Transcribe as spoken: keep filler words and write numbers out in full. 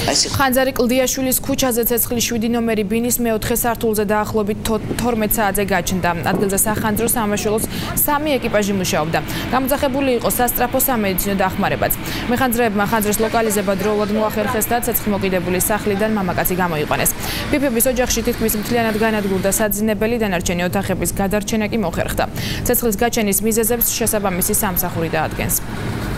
ხანძარი კლდიაშვილის ქუჩაზე ცეცხლის შვიდი ნომერი ბინის მეოთხე სართულზე დაახლოებით თორმეტ საათზე გაჩნდა. ადგილზე სახანძრო სამაშველოს სამი ეკიპაჟი მუშაობდა. გამოძახებული იყო სასწრაფო სამედიცინო დახმარებაც. მეხანძრეებმა ხანძრის ლოკალიზება დროულად მოახერხეს და ცეცხლმოკიდებული სახლიდან მამაკაცი გამოიყვანეს. ფიფების ოჯახში თითქმის მთლიანად განადგურდა საძინებელი, დანარჩენი ოთახების გადარჩენა კი მოხერხდა. ცეცხლის გაჩენის მიზეზებს შესაბამისი სამსახური დაადგენს.